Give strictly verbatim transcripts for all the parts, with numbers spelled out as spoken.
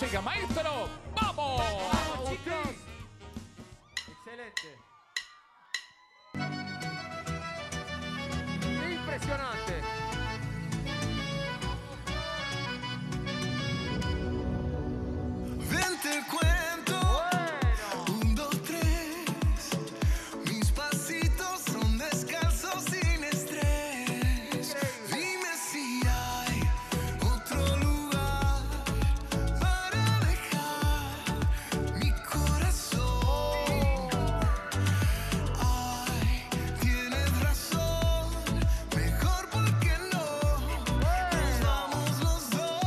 música, maestro. ¡Vamos! ¡Vamos, chicos! Excelente. Impresionante. Ven, te cuento. Bueno. Un, dos, tres. Mis pasitos son descalzos sin estrés. Dime si hay otro lugar para dejar mi corazón. Ay, tienes razón. Mejor porque no nos vamos los dos.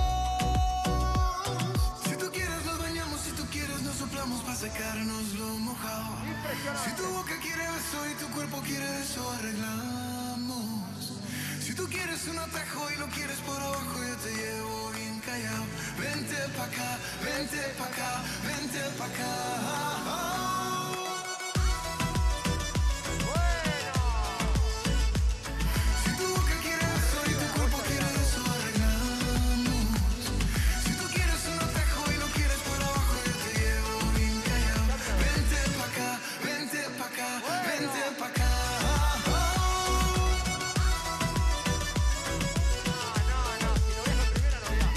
Si tú quieres nos bañamos, si tú quieres nos soplamos para secarnos lo mojado. Si tu boca quiere beso y tu cuerpo quiere eso, arreglamos. Si tú quieres un atajo y lo quieres por abajo, yo te llevo bien callado. Vente pa' acá, vente pa' acá, vente pa' acá. Si tu boca quiere beso y tu cuerpo quiere eso, arreglamos. Si tú quieres un atajo y lo quieres por abajo, yo te llevo bien callado. Vente pa' acá, vente pa' acá, vente pa' acá. No, no, si lo viajo en primera, lo viajo.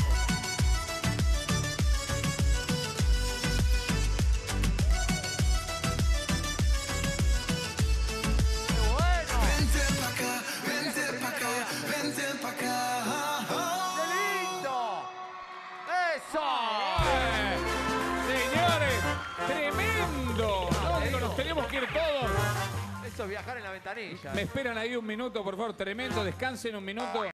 ¡Qué bueno! Vente pa' acá, vente pa' acá, vente pa' acá. ¡Qué lindo! ¡Eso! Eh, Señores, tremendo. ¿Dónde nos tenemos que ir todos? Eso es viajar en la ventanilla. Me esperan ahí un minuto, por favor. Tremendo. Descansen un minuto.